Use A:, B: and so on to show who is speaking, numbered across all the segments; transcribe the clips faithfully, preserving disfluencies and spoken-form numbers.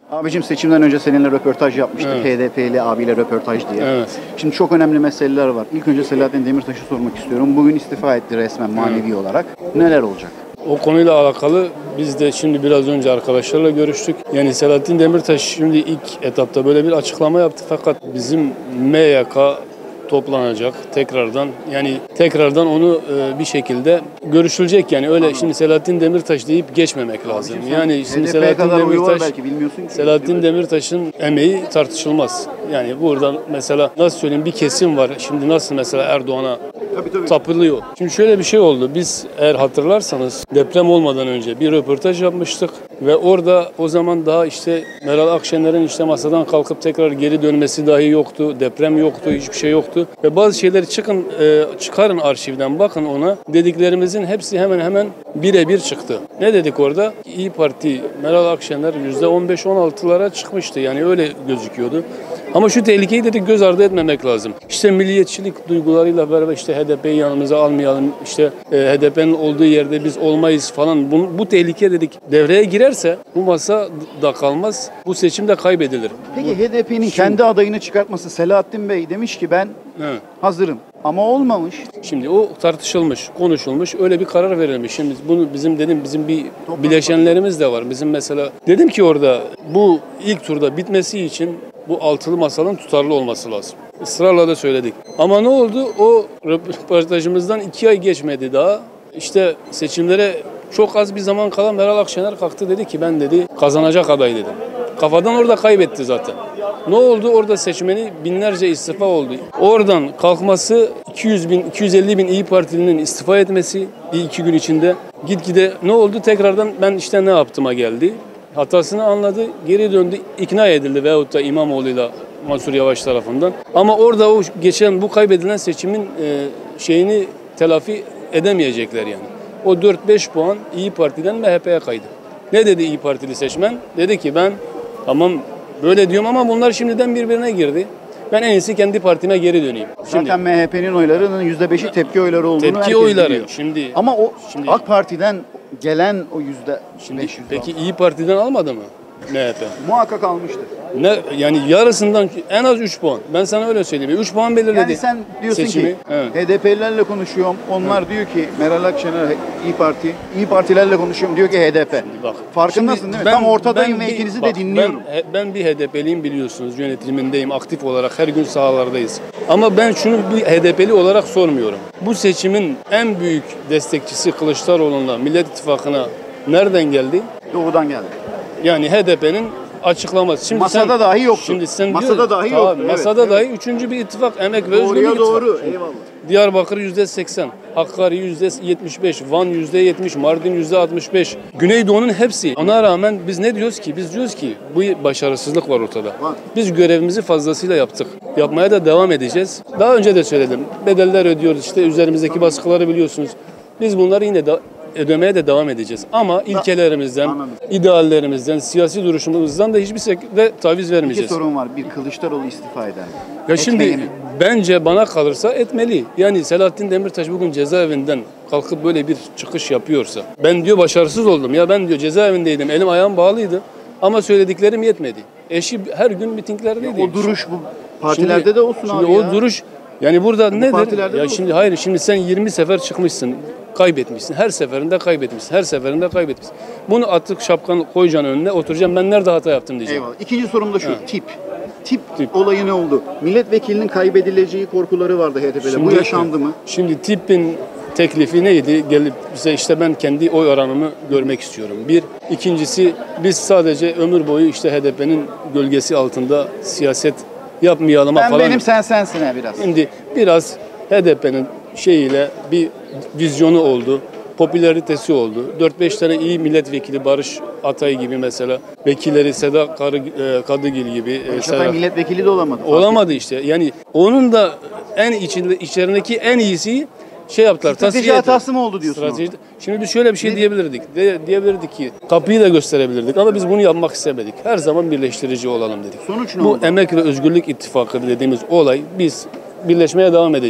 A: Abicim seçimden önce seninle röportaj yapmıştık.
B: Evet.
A: H D P'li abiyle röportaj diye.
B: Evet.
A: Şimdi çok önemli meseleler var. İlk önce Selahattin Demirtaş'ı sormak istiyorum. Bugün istifa etti resmen manevi evet. olarak. Neler olacak?
B: O konuyla alakalı biz de şimdi biraz önce arkadaşlarla görüştük. Yani Selahattin Demirtaş şimdi ilk etapta böyle bir açıklama yaptı. Fakat bizim M Y K toplanacak tekrardan, yani tekrardan onu e, bir şekilde görüşülecek, yani öyle. Anladım. Şimdi Selahattin Demirtaş deyip geçmemek lazım. Abicim, yani şimdi Selahattin Demirtaş belki bilmiyorsun ki, Selahattin Demirtaş'ın emeği tartışılmaz. Yani burada mesela nasıl söyleyeyim, bir kesim var. Şimdi nasıl mesela Erdoğan'a tabii, tabii. tapılıyor. Şimdi şöyle bir şey oldu. Biz eğer hatırlarsanız deprem olmadan önce bir röportaj yapmıştık ve orada o zaman daha işte Meral Akşener'in işte masadan kalkıp tekrar geri dönmesi dahi yoktu. Deprem yoktu, hiçbir şey yoktu. Ve bazı şeyleri çıkın e, çıkarın arşivden, bakın ona. Dediklerimizin hepsi hemen hemen birebir çıktı. Ne dedik orada? İYİ Parti, Meral Akşener yüzde on beş on altılara çıkmıştı. Yani öyle gözüküyordu. Ama şu tehlikeyi dedik göz ardı etmemek lazım. İşte milliyetçilik duygularıyla beraber işte H D P'yi yanımıza almayalım, işte e, H D P'nin olduğu yerde biz olmayız falan. Bu, bu tehlike dedik devreye girerse bu masa da kalmaz, bu seçim de kaybedilir.
A: Peki bu, H D P'nin şimdi kendi adayını çıkartması, Selahattin Bey demiş ki ben evet. hazırım. Ama olmamış.
B: Şimdi o tartışılmış, konuşulmuş, öyle bir karar verilmiş. Şimdi bunu bizim dedim bizim bir bileşenlerimiz de var. Bizim mesela dedim ki orada bu ilk turda bitmesi için bu altılı masanın tutarlı olması lazım. Israrla da söyledik. Ama ne oldu? O röportajımızdan iki ay geçmedi daha. İşte seçimlere çok az bir zaman kala Meral Akşener kalktı, dedi ki ben dedi kazanacak aday dedi. Kafadan orada kaybetti zaten. Ne oldu? Orada seçmeni binlerce istifa oldu. Oradan kalkması iki yüz bin, iki yüz elli bin İYİ Partilinin istifa etmesi bir iki gün içinde gitgide ne oldu? Tekrardan ben işte ne yaptığıma geldi. Hatasını anladı, geri döndü, ikna edildi veyahut da İmamoğlu'yla Mansur Yavaş tarafından. Ama orada o geçen bu kaybedilen seçimin e, şeyini telafi edemeyecekler yani. O dört beş puan İYİ Parti'den M H P'ye kaydı. Ne dedi İYİ Partili seçmen? Dedi ki ben tamam böyle diyorum ama bunlar şimdiden birbirine girdi. Ben en iyisi kendi partime geri döneyim. Şimdi,
A: zaten M H P'nin oylarının yüzde beşi tepki oyları olduğunu
B: tepki
A: herkes
B: oyları.
A: biliyor.
B: Şimdi,
A: ama o
B: şimdi,
A: AK Parti'den gelen o yüzde beş yüz.
B: Peki İYİ Parti'den almadı mı M H P?
A: Muhakkak almıştır.
B: Ne yani yarısından en az üç puan. Ben sana öyle söyleyeyim. üç puan belirledi.
A: Yani sen diyorsun seçimi ki evet. H D P'lilerle konuşuyorum. Onlar evet. diyor ki Meral Akşener İYİ Parti. İYİ Partilerle konuşuyorum diyor ki H D P. Bak, farkındasın değil mi? Ben, Tam ortadayım ve ikinizi de dinliyorum.
B: Ben, ben bir H D P'liyim biliyorsunuz. Yönetimindeyim. Aktif olarak her gün sahalardayız. Ama ben şunu bir H D P'li olarak sormuyorum. Bu seçimin en büyük destekçisi Kılıçdaroğlu'na, Millet İttifakı'na nereden geldi?
A: Doğudan geldi.
B: Yani H D P'nin açıklaması. Şimdi
A: masada
B: sen,
A: dahi yoktu.
B: Şimdi sen
A: masada
B: diyor,
A: dahi
B: tamam,
A: yoktu.
B: Masada
A: evet,
B: dahi
A: evet.
B: üçüncü bir ittifak, Emek ve
A: Doğruya
B: Özgürlük ittifakı.
A: Doğru. Eyvallah.
B: Diyarbakır yüzde seksen, Hakkari yüzde yetmiş beş, Van yüzde yetmiş, Mardin yüzde altmış beş. Güneydoğu'nun hepsi. Ona rağmen biz ne diyoruz ki? Biz diyoruz ki bu başarısızlık var ortada. Var. Biz görevimizi fazlasıyla yaptık. Yapmaya da devam edeceğiz. Daha önce de söyledim. Bedeller ödüyoruz. İşte üzerimizdeki Tabii. baskıları biliyorsunuz. Biz bunları yine de ödemeye de devam edeceğiz. Ama ilkelerimizden, Anladım. ideallerimizden, siyasi duruşumuzdan da hiçbir şekilde taviz vermeyeceğiz.
A: İki sorun var. Bir, Kılıçdaroğlu istifa eder.
B: Ya şimdi bence bana kalırsa etmeli. Yani Selahattin Demirtaş bugün cezaevinden kalkıp böyle bir çıkış yapıyorsa, ben diyor başarısız oldum. Ya ben diyor cezaevindeydim, elim ayağım bağlıydı ama söylediklerim yetmedi. Eşi her gün mitinglerdeydi.
A: Ya o duruş bu partilerde
B: şimdi,
A: de olsun
B: şimdi
A: abi
B: o
A: ya.
B: duruş yani burada ya nedir? Ya
A: olsun.
B: şimdi hayır şimdi sen yirmi sefer çıkmışsın. Kaybetmişsin. Her seferinde kaybetmişsin. Her seferinde kaybetmişsin. Bunu atıp şapkanı koyacaksın önüne, oturacaksın. Ben nerede hata yaptım diyeceğim.
A: Eyvallah. İkinci sorum da şu. Ha. Tip. Tip. Tip olayı ne oldu? Milletvekilinin kaybedileceği korkuları vardı H D P'de. Bu yaşandı mı?
B: Şimdi tipin teklifi neydi? Gelip bize işte ben kendi oy oranımı görmek istiyorum. Bir. İkincisi biz sadece ömür boyu işte H D P'nin gölgesi altında siyaset yapmayalım
A: ben
B: falan.
A: Benim sen sensin ha biraz.
B: Şimdi biraz H D P'nin şeyiyle bir vizyonu oldu, popülaritesi oldu. dört beş tane iyi milletvekili, Barış Atay gibi mesela, vekilleri Seda Karı, e, Kadıgil gibi.
A: Barış Atay e, milletvekili de olamadı.
B: Olamadı işte. Yani onun da en içinde, içlerindeki en iyisi şey yaptılar.
A: Strateji hatası mı oldu diyorsun?
B: Strateji. Şimdi biz şöyle bir şey ne? diyebilirdik. De, diyebilirdik ki kapıyı da gösterebilirdik ama biz bunu yapmak istemedik. Her zaman birleştirici olalım dedik.
A: Sonuç ne
B: Bu
A: oldu?
B: Emek ve Özgürlük İttifakı dediğimiz olay biz birleşmeye devam edeceğiz.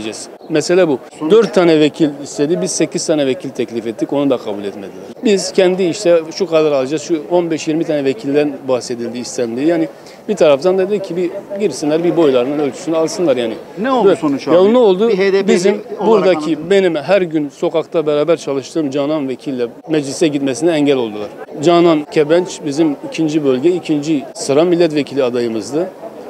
B: mesele bu. Dört tane vekil istedi, biz sekiz tane vekil teklif ettik, onu da kabul etmediler. Biz kendi işte şu kadar alacağız, şu on beş yirmi tane vekilden bahsedildi, istendi. Yani bir taraftan da dedi ki bir girsinler, bir boylarının ölçüsünü alsınlar yani.
A: Ne oldu sonuç abi?
B: Ya ne oldu?
A: Bir H D P'li
B: Bizim
A: olarak
B: buradaki
A: anlatın.
B: benim her gün sokakta beraber çalıştığım Canan vekille meclise gitmesine engel oldular. Canan Kebenç bizim ikinci bölge, ikinci sıra milletvekili adayımızdı.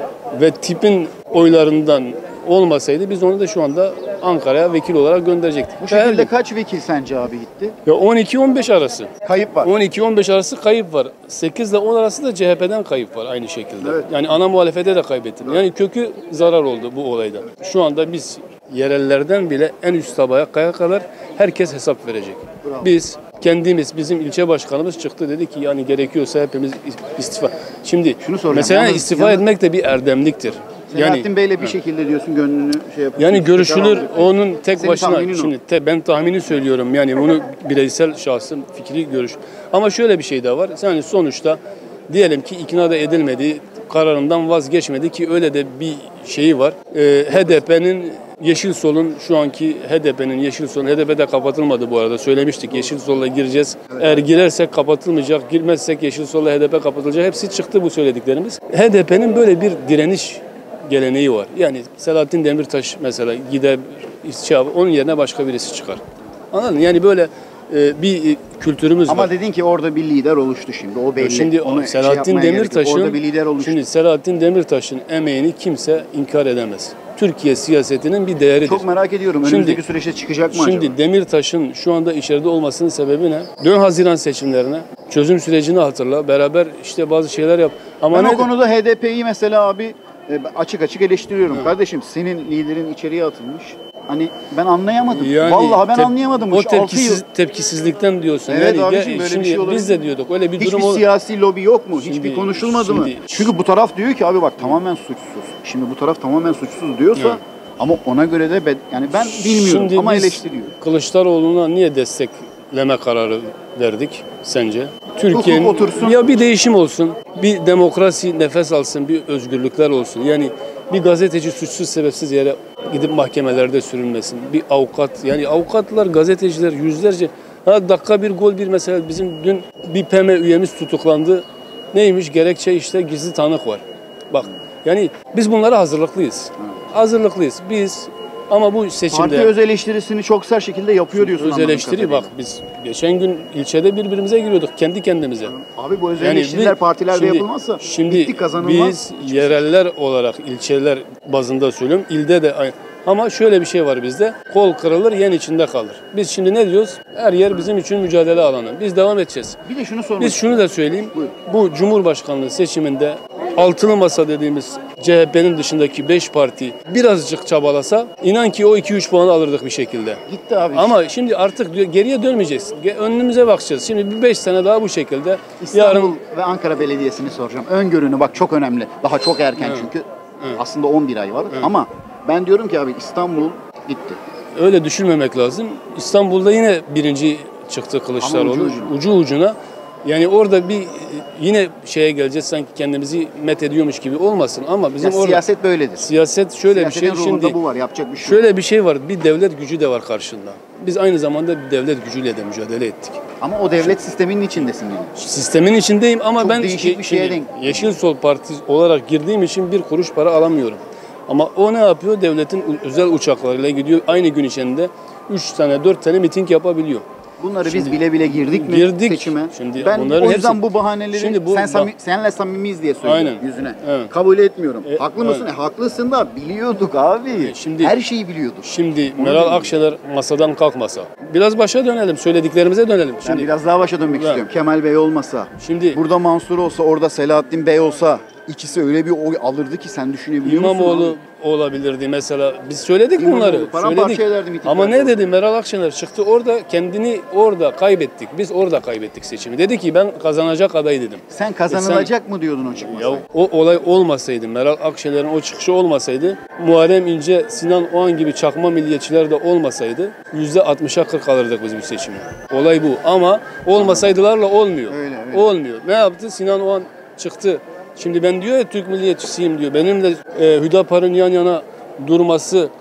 B: Ve tipin oylarından olmasaydı biz onu da şu anda Ankara'ya vekil olarak gönderecektik.
A: Bu şekilde
B: Verdik.
A: kaç vekil sence abi gitti?
B: Ya on iki on beş arası.
A: Kayıp var.
B: on iki on beş arası kayıp var. sekiz ile on arası da C H P'den kayıp var aynı şekilde.
A: Evet.
B: Yani ana muhalefete de kaybettim. Yani kökü zarar oldu bu olayda. Şu anda biz yerellerden bile en üst tabakaya kadar herkes hesap verecek.
A: Bravo.
B: Biz kendimiz, bizim ilçe başkanımız çıktı dedi ki yani gerekiyorsa hepimiz istifa. Şimdi
A: Şunu soracağım,
B: mesela
A: yalnız-
B: istifa
A: yalnız-
B: etmek de bir erdemliktir.
A: Selahattin Bey'le bir şekilde diyorsun gönlünü şey yapıyorsun.
B: Yani görüşülür,
A: Devam et.
B: onun tek
A: Senin
B: başına,
A: tahminin o.
B: şimdi te, ben tahmini söylüyorum yani bunu bireysel şahsım fikri görüş. Ama şöyle bir şey de var, yani sonuçta diyelim ki ikna da edilmedi, kararından vazgeçmedi ki öyle de bir şeyi var. Ee, H D P'nin Yeşil Sol'un şu anki H D P'nin Yeşil Sol, H D P de kapatılmadı bu arada söylemiştik. Yeşil Sol'la gireceğiz. Eğer girersek kapatılmayacak, girmezsek Yeşil Sol'la H D P kapatılacak. Hepsi çıktı bu söylediklerimiz. H D P'nin böyle bir direniş geleneği var. Yani Selahattin Demirtaş mesela gider, şey yapar, onun yerine başka birisi çıkar. Anladın mı? Yani böyle e, bir kültürümüz
A: Ama
B: var.
A: dedin ki orada bir lider oluştu şimdi. O belli.
B: Şimdi
A: Onu şey
B: Selahattin
A: yapmaya gerek yok.
B: Demirtaş'ın
A: orada bir lider oluştu.
B: şimdi Selahattin Demirtaş'ın emeğini kimse inkar edemez. Türkiye siyasetinin bir değeridir.
A: Çok merak ediyorum.
B: Şimdi-
A: Önümüzdeki süreçte çıkacak mı
B: Şimdi
A: acaba?
B: Demirtaş'ın şu anda içeride olmasının sebebi ne? Dön Haziran seçimlerine, çözüm sürecini hatırla, beraber işte bazı şeyler yap. Ama
A: Ben
B: ne?
A: o konuda H D P'yi mesela abi e, açık açık eleştiriyorum. Kardeşim senin liderin içeriye atılmış. Hani ben anlayamadım.
B: Yani
A: Vallahi ben
B: tep-
A: anlayamadım.
B: O
A: Şu altı yıl
B: tepkisiz, tepkisizlikten diyorsun.
A: Evet
B: yani
A: abicim,
B: ge-
A: böyle bir
B: şimdi
A: şey olabilir
B: biz de diyorduk öyle bir
A: hiçbir
B: durum ol-
A: siyasi lobi yok mu?
B: Şimdi-
A: Hiçbir konuşulmadı mı?
B: şimdi-
A: Çünkü bu taraf diyor ki abi bak tamamen suçsuz. Şimdi bu taraf tamamen suçsuz diyorsa
B: Evet.
A: ama ona göre de ben, yani ben bilmiyorum
B: Şimdi
A: ama
B: biz
A: eleştiriyor.
B: Kılıçdaroğlu'na niye destekleme kararı verdik sence? Türkiye'nin
A: Hukuk otursun.
B: ya bir değişim olsun, bir demokrasi nefes alsın, bir özgürlükler olsun. Yani bir gazeteci suçsuz sebepsiz yere gidip mahkemelerde sürülmesin. Bir avukat, yani avukatlar, gazeteciler yüzlerce, ha dakika bir gol bir mesela bizim dün bir P M üyemiz tutuklandı. Neymiş? Gerekçe işte gizli tanık var. Bak yani biz bunlara hazırlıklıyız. Hazırlıklıyız. Biz ama bu seçimde
A: Parti öz eleştirisini çok sert şekilde yapıyor diyorsun.
B: öz
A: anladığım
B: eleştiri
A: kadarıyla.
B: bak biz geçen gün ilçede birbirimize giriyorduk kendi kendimize.
A: Abi bu öz
B: Yani
A: eleştiriler
B: bir-
A: partilerde
B: şimdi-
A: yapılmazsa
B: şimdi
A: bitti kazanılmaz.
B: biz yereller olarak ilçeler bazında söylüyorum ilde de aynı. Ama şöyle bir şey var bizde. Kol kırılır, yen içinde kalır. Biz şimdi ne diyoruz? Her yer bizim için mücadele alanı. Biz devam edeceğiz.
A: Bir de şunu sormak
B: Biz şunu da söyleyeyim.
A: Buyurun.
B: Bu Cumhurbaşkanlığı seçiminde altılı masa dediğimiz C H P'nin dışındaki beş parti birazcık çabalasa inan ki o iki üç puanı alırdık bir şekilde.
A: gitti abi.
B: Ama şimdi artık diyor, geriye dönmeyeceğiz. Ge- Önümüze bakacağız. Şimdi bir beş sene daha bu şekilde.
A: İstanbul
B: Yarın
A: ve Ankara Belediyesi'ni soracağım. Öngörünü bak çok önemli. Daha çok erken
B: Evet.
A: çünkü. Aslında on bir ay var. Ama ben diyorum ki abi İstanbul gitti.
B: öyle düşünmemek lazım. İstanbul'da yine birinci çıktı Kılıçdaroğlu.
A: Ama ucu
B: Ucu,
A: ucuna.
B: ucuna. Yani orada bir yine şeye geleceğiz sanki kendimizi met ediyormuş gibi olmasın ama bizim
A: Ya
B: orada
A: siyaset böyledir.
B: siyaset şöyle bir şey
A: Siyasetin ruhunda
B: şimdi
A: bu var. Yapacak bir şey yok.
B: şöyle bir şey var. Bir devlet gücü de var karşında. Biz aynı zamanda bir devlet gücüyle de mücadele ettik.
A: Ama o devlet sisteminin içindesin yani.
B: Sistemin içindeyim ama
A: Çok
B: ben
A: değişik bir şeye
B: şimdi
A: denk-
B: Yeşil Sol Parti olarak girdiğim için bir kuruş para alamıyorum. Ama o ne yapıyor? Devletin özel uçaklarıyla gidiyor. Aynı gün içinde üç tane dört tane miting yapabiliyor.
A: Bunları biz
B: Şimdi-
A: bile bile girdik mi
B: Girdik.
A: seçime?
B: Şimdi
A: ben
B: bunların
A: o yüzden
B: hepsi-
A: bu bahaneleri
B: Şimdi bu
A: sen
B: bak-
A: sami, senle samimiyiz diye söylüyorum
B: Aynen.
A: yüzüne.
B: Evet.
A: Kabul etmiyorum.
B: E,
A: Haklı mısın?
B: evet.
A: E, haklısın da biliyorduk abi.
B: E, şimdi-
A: Her şeyi biliyorduk.
B: Şimdi
A: Onu
B: Meral
A: bilmiyorum.
B: Akşener masadan kalkmasa. Biraz başa dönelim, söylediklerimize dönelim.
A: Ben
B: Şimdi
A: biraz daha başa dönmek
B: Ben-
A: istiyorum. Kemal Bey olmasa,
B: Şimdi
A: burada Mansur olsa, orada Selahattin Bey olsa ikisi öyle bir oy alırdı ki sen düşünebiliyor musun?
B: İmamoğlu
A: abi?
B: olabilirdi mesela. Biz söyledik
A: İmamoğlu
B: bunları.
A: paramparça
B: Söyledik.
A: ederdi mitingler
B: Ama ne
A: sonra.
B: dedi Meral Akşener çıktı orada kendini orada kaybettik. Biz orada kaybettik seçimi. Dedi ki ben kazanacak aday dedim.
A: Sen kazanılacak mı diyordun o çıkmasa?
B: Ya o olay olmasaydı, Meral Akşener'in o çıkışı olmasaydı, Muharrem İnce, Sinan Oğan gibi çakma milliyetçiler de olmasaydı yüzde altmışa kırk alırdık biz bu seçimi. Olay bu. Ama olmasaydılarla olmuyor.
A: Öyle, öyle.
B: Olmuyor. Ne yaptı? Sinan Oğan çıktı. Şimdi ben diyor ya Türk milliyetçisiyim diyor. Benimle e, Hüdapar'ın yan yana durması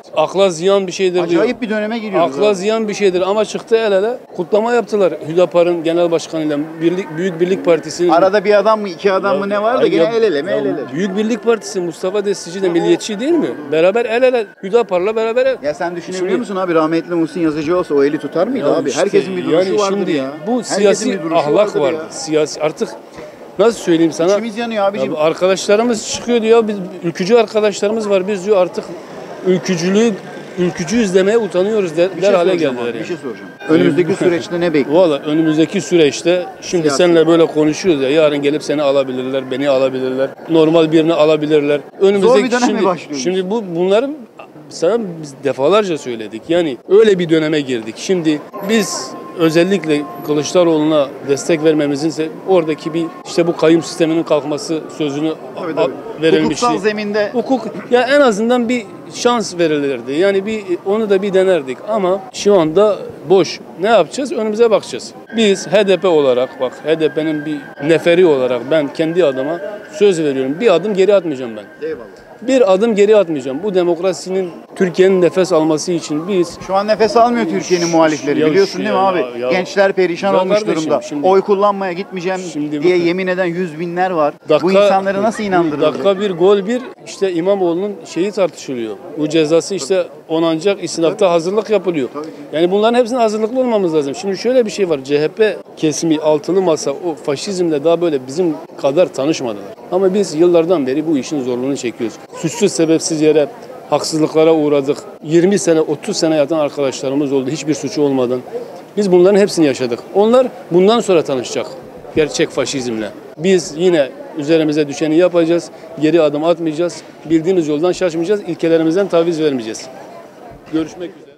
B: akla ziyan bir şeydir diyor.
A: Acayip bir döneme giriyoruz.
B: Akla
A: abi.
B: ziyan bir şeydir ama çıktı el ele. Kutlama yaptılar Hüdapar'ın genel başkanıyla. Birlik, Büyük Birlik Partisi'nin...
A: Arada bir adam mı iki adam
B: Ya-
A: mı ne var da
B: Ay
A: gene
B: ya-
A: el ele mi
B: ya
A: el ele.
B: Büyük Birlik Partisi Mustafa Destici de milliyetçi değil mi? Beraber el ele Hüdapar'la beraber el.
A: Ya sen düşünebiliyor
B: Şimdi-
A: musun abi, rahmetli Muhsin Yazıcı olsa o eli tutar mıydı
B: Ya
A: abi?
B: işte
A: Herkesin bir duruşu
B: yani
A: vardır
B: şimdi
A: ya.
B: Bu
A: Herkesin
B: siyasi
A: bir duruşu
B: ahlak
A: vardır
B: var.
A: ya.
B: Siyasi artık nasıl söyleyeyim sana?
A: İçimiz yanıyor abicim.
B: Ya bu arkadaşlarımız çıkıyor diyor. Biz ülkücü arkadaşlarımız var. Biz diyor artık ülkücülüğü ülkücü izlemeye utanıyoruz der,
A: Bir
B: der
A: şey
B: hale
A: soracağım
B: geldiler
A: abi,
B: yani.
A: Bir şey soracağım. Önümüzdeki süreçte ne bekliyor?
B: Valla önümüzdeki süreçte şimdi
A: Siyasi.
B: seninle böyle konuşuyoruz ya, yarın gelip seni alabilirler, beni alabilirler, normal birini alabilirler. Önümüzdeki
A: bir dönem mi
B: şimdi,
A: başlıyoruz?
B: şimdi bu bunları sana biz defalarca söyledik. Yani öyle bir döneme girdik. Şimdi biz özellikle Kılıçdaroğlu'na destek vermemizin se- oradaki bir işte bu kayyum sisteminin kalkması sözünü
A: Tabii,
B: a-
A: tabii.
B: verilmişti.
A: Hukuksal zeminde
B: Hukuk ya en azından bir şans verilirdi. Yani bir onu da bir denerdik ama şu anda boş. Ne yapacağız? Önümüze bakacağız. Biz H D P olarak bak H D P'nin bir neferi olarak ben kendi adıma söz veriyorum. Bir adım geri atmayacağım ben.
A: eyvallah.
B: Bir adım geri atmayacağım. Bu demokrasinin Türkiye'nin nefes alması için biz
A: Şu an nefes almıyor Türkiye'nin muhalifleri,
B: Ya
A: biliyorsun
B: şu
A: değil mi
B: ya,
A: abi?
B: ya.
A: Gençler perişan
B: Ya
A: olmuş
B: kardeşim,
A: durumda.
B: şimdi-
A: Oy kullanmaya gitmeyeceğim
B: Şimdi
A: diye
B: bakın.
A: yemin eden yüz binler var. Bu
B: Dakika-
A: insanları nasıl inandırılacak?
B: Dakika bir gol bir işte İmamoğlu'nun şeyi tartışılıyor. Bu cezası işte onanacak istinafta hazırlık yapılıyor. Yani bunların hepsine hazırlıklı olmamız lazım. Şimdi şöyle bir şey var. C H P kesimi altılı masa o faşizmle daha böyle bizim kadar tanışmadılar. Ama biz yıllardan beri bu işin zorluğunu çekiyoruz. Suçsuz sebepsiz yere haksızlıklara uğradık. yirmi sene otuz sene yatan arkadaşlarımız oldu hiçbir suçu olmadan. Biz bunların hepsini yaşadık. Onlar bundan sonra tanışacak gerçek faşizmle. Biz yine üzerimize düşeni yapacağız. Geri adım atmayacağız. Bildiğimiz yoldan şaşmayacağız. İlkelerimizden taviz vermeyeceğiz. Görüşmek üzere.